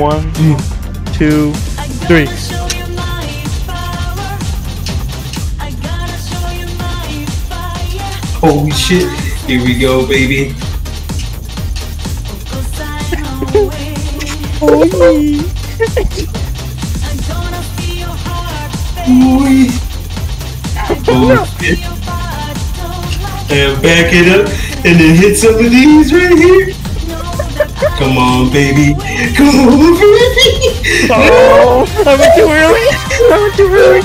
1, 2, 3. Holy shit. Here we go, baby. Ooh. Oh shit. And back it up and then hit some of these right here. Come on, baby. Come on, baby. Oh, I went too early. I went too early.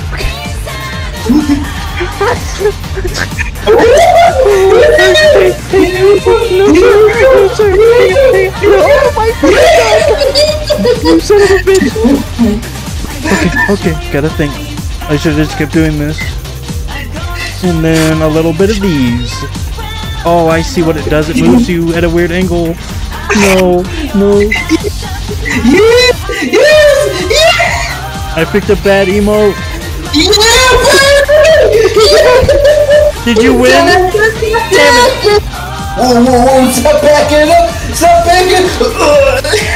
Oh my god! You son of a bitch! Okay, gotta think. I should have just kept doing this. And then a little bit of these. Oh, I see what it does. It moves you at a weird angle. No, no. Yes! Yes! Yes! I picked a bad emote. Did you win? Damn it! Whoa, whoa, whoa! Stop backing up! Stop backing!